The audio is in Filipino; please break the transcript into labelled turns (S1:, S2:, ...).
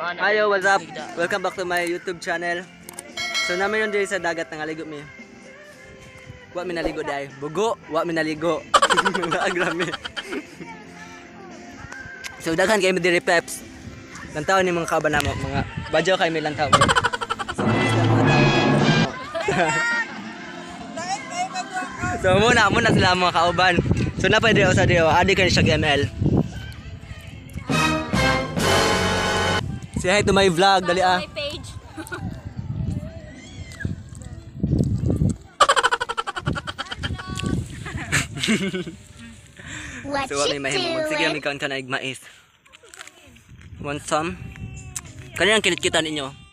S1: Ayo, what's up? Welcome back to my YouTube channel. So namin yun dito sa dagat ng aligo mi. Wa mi naligo day. Bugo, wa mi naligo. Agrami. So daghan kay mi diri peps. Lantaw ni mga kaban namo, mga badyaw kay mi lantaw. So muna sila mga kauban. So napay diri sa diri, adi kan siya ML. Say hi to my vlog, dali ah.
S2: My page.
S1: So what may mahimong sige mi kaon kanay mais. Want some? Kanang kinit-kita ninyo.